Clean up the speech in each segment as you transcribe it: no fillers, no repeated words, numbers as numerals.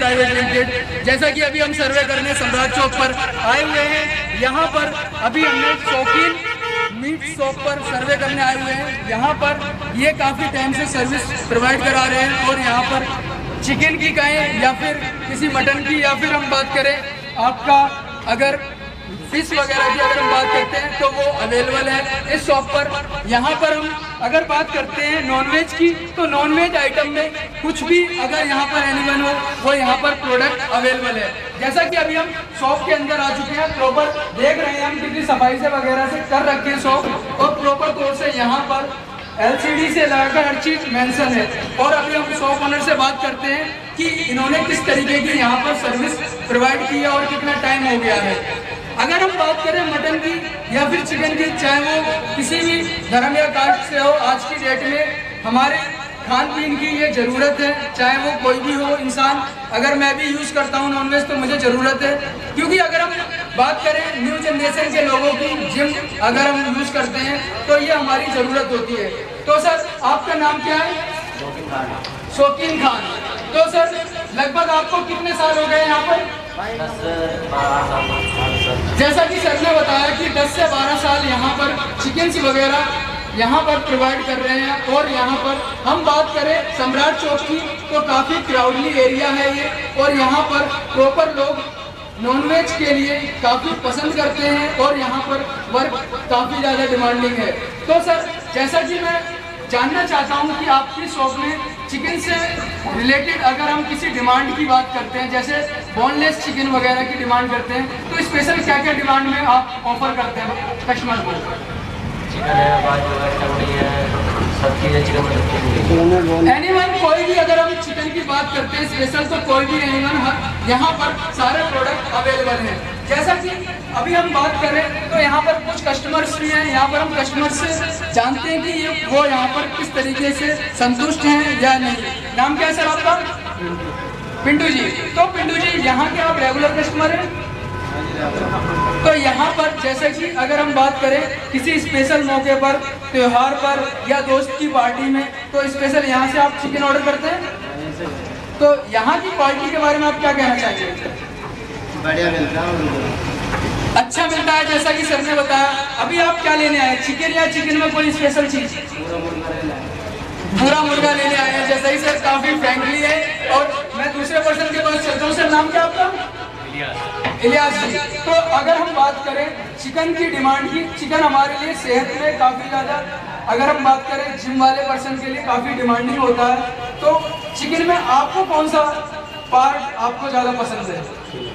Private limited. जैसा कि अभी हम सर्वे करने सम्राट चौक पर आए हुए हैं, यहाँ पर अभी हमने शौकीन मीट शॉप पर सर्वे करने आए हुए हैं। यहाँ पर ये काफ़ी टाइम से सर्विस प्रोवाइड करा रहे हैं और यहाँ पर चिकन की कहें या फिर किसी मटन की, या फिर हम बात करें आपका अगर फिश वगैरह की अगर हम बात करते हैं तो वो अवेलेबल है इस शॉप पर। यहाँ पर हम अगर बात करते हैं नॉनवेज की, तो नॉनवेज आइटम में कुछ भी अगर यहाँ पर एनिमल हो वो यहाँ पर प्रोडक्ट अवेलेबल है। जैसा कि अभी हम शॉप के अंदर आ चुके हैं, प्रॉपर देख रहे हैं हम कितनी सफाई से वगैरह से कर रखे हैं शॉप, और प्रॉपर तौर से यहाँ पर LCD से लगाकर हर चीज़ मेंशन है। और अभी हम शॉप ओनर से बात करते हैं कि इन्होंने किस तरीके की यहाँ पर सर्विस प्रोवाइड की है और कितना टाइम हो गया है। अगर हम बात करें मटन की या फिर चिकन की, चाहे वो किसी भी धर्म या कास्ट से हो, आज की डेट में हमारे खान पीन की ये ज़रूरत है, चाहे वो कोई भी हो इंसान। अगर मैं भी यूज़ करता हूँ नॉनवेज तो मुझे ज़रूरत है, क्योंकि अगर हम बात करें न्यू जनरेशन के लोगों की, जिम अगर हम यूज़ करते हैं तो ये हमारी ज़रूरत होती है। तो सर आपका नाम क्या है? शौकीन खान। तो सर लगभग आपको कितने साल हो गए यहाँ पर? जैसा कि सर ने बताया कि 10 से 12 साल यहाँ पर चिकन वगैरह यहाँ पर प्रोवाइड कर रहे हैं। और यहाँ पर हम बात करें सम्राट चौक की तो काफ़ी क्राउडली एरिया है ये, और यहाँ पर प्रॉपर लोग नॉनवेज के लिए काफ़ी पसंद करते हैं और यहाँ पर वर्क काफ़ी ज़्यादा डिमांडिंग है। तो सर जैसा कि मैं जानना चाहता हूँ कि आपकी शॉप में चिकन से रिलेटेड अगर हम किसी डिमांड की बात करते हैं, जैसे बोनलेस चिकन वगैरह की डिमांड करते हैं, तो स्पेशल क्या क्या डिमांड में आप ऑफर करते हैं कस्टमर को? चिकन है, बाजू है, टंगड़ी है, सब चीज़ें चिकन। एनिमल कोई भी अगर हम चिकन की बात करते हैं स्पेशल, तो कोई भी एनिमल यहाँ पर सारे प्रोडक्ट अवेलेबल हैं। जैसा कि अभी हम बात करें तो यहाँ पर कुछ कस्टमर्स भी हैं, यहाँ पर हम कस्टमर से जानते हैं कि वो यहाँ पर किस तरीके से संतुष्ट हैं या नहीं। नाम क्या है सर आपका? पिंटू जी। तो पिंटू जी यहाँ के आप रेगुलर कस्टमर हैं? तो यहाँ पर जैसे कि अगर हम बात करें किसी स्पेशल मौके पर, त्योहार पर या दोस्त की पार्टी में, तो स्पेशल यहाँ से आप चिकन ऑर्डर करते हैं। तो यहाँ की क्वालिटी के बारे में आप क्या कहना चाहेंगे? बढ़िया मिलता है, अच्छा मिलता है। जैसा कि सर ने बताया, अभी आप क्या लेने आए, चिकन या चिकन में कोई स्पेशल चीज? पूरा मुर्गा लेने आए हैं। जैसा ही सर काफी फ्रेंकली है। और मैं दूसरे पर्सन के पास चलता हूँ। सर नाम क्या आपका? इलियास जी। तो अगर हम बात करें चिकन की डिमांड की, चिकन हमारे लिए सेहत में काफ़ी ज़्यादा, अगर हम बात करें जिम वाले पर्सन के लिए काफ़ी डिमांडिंग होता है। तो चिकन में आपको कौन सा पार्ट आपको ज़्यादा पसंद है?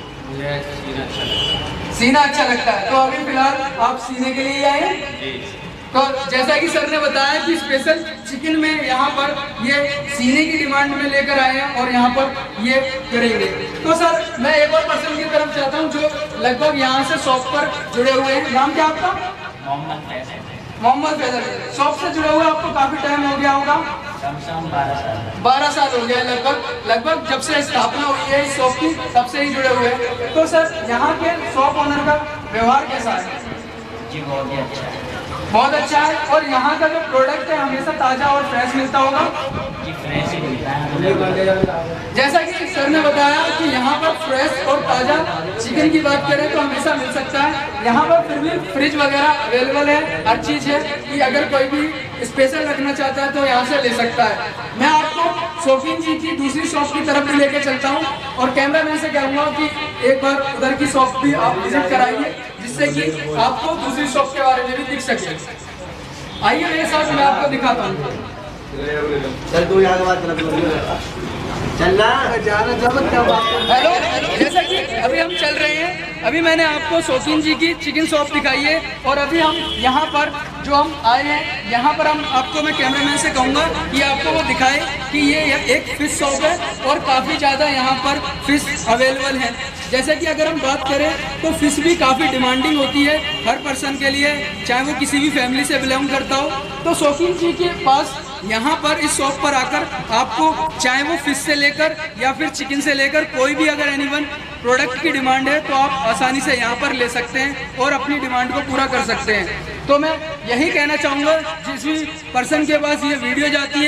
सीना अच्छा लगता है। तो अभी फिलहाल आप सीने के लिए आए हैं। तो जैसा कि सर ने बताया कि स्पेशल चिकन में यहाँ पर ये सीने की डिमांड में लेकर आए हैं और यहाँ पर ये करेंगे। तो सर मैं एक और पर्सन की तरफ चाहता हूँ जो लगभग यहाँ से शॉप पर जुड़े हुए हैं। नाम क्या आपका? मोहम्मद फैजल। शॉप से जुड़े हुए आपको काफ़ी टाइम हो गया होगा? 12 साल हो गया लगभग जब से स्थापना हुई है इस शॉप की, तब से ही जुड़े हुए हैं। तो सर यहाँ के शॉप ओनर का व्यवहार कैसा है? जी बहुत ही अच्छा है। बहुत अच्छा है। और यहाँ का जो प्रोडक्ट है हमेशा ताज़ा और फ्रेश मिलता होगा? जी फ्रेश ही मिलता है। जैसा कि सर ने बताया कि यहाँ पर फ्रेश और ताज़ा चिकन की बात करें तो हमेशा मिल सकता है। यहाँ पर फिर भी फ्रिज वगैरह अवेलेबल है, हर चीज़ है कि अगर कोई भी स्पेशल रखना चाहता है तो यहाँ से ले सकता है। मैं आपको शौकीन जी की दूसरी शॉप की तरफ भी लेके चलता हूँ और कैमरामैन से कहूँगा कि एक बार उधर की शॉप भी आप विजिट कराइए, जिससे कि आपको दूसरी शॉप के बारे में भी दिख सके। आइए मेरे साथ, मैं आपको दिखाता हूँ। चल तू यहाँ के बाद चलना हेलो, जैसा कि अभी हम चल रहे हैं, अभी मैंने आपको शौकीन जी की चिकन शॉप दिखाई है और अभी हम यहाँ पर जो हम आए हैं, यहाँ पर हम आपको, मैं कैमरामैन से कहूँगा कि आपको वो दिखाए कि ये एक फ़िश शॉप है और काफ़ी ज़्यादा यहाँ पर फ़िश अवेलेबल है। जैसे कि अगर हम बात करें तो फ़िश भी काफ़ी डिमांडिंग होती है हर पर्सन के लिए, चाहे वो किसी भी फैमिली से बिलोंग करता हो। तो शौकीन जी के पास यहाँ पर इस शॉप पर आकर आपको चाहे वो फिश से लेकर या फिर चिकन से लेकर कोई भी अगर एनीवन प्रोडक्ट की डिमांड है तो आप आसानी से यहाँ पर ले सकते हैं और अपनी डिमांड को पूरा कर सकते हैं। तो मैं यही कहना चाहूँगा, जिस भी पर्सन के पास ये वीडियो जाती है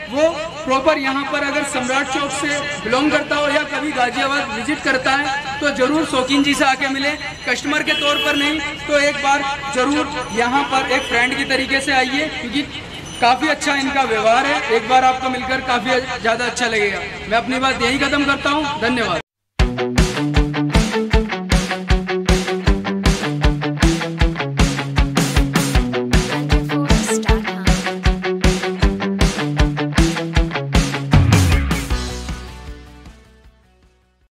वो प्रॉपर यहाँ पर अगर सम्राट चौक से बिलोंग करता हो या कभी गाजियाबाद विजिट करता है तो ज़रूर शौकीन जी से आके मिले। कस्टमर के तौर पर नहीं तो एक बार ज़रूर यहाँ पर एक फ्रेंड की तरीके से आइए, क्योंकि काफ़ी अच्छा इनका व्यवहार है। एक बार आपको मिलकर काफ़ी ज़्यादा अच्छा लगेगा। मैं अपनी बात यही खत्म करता हूँ। धन्यवाद।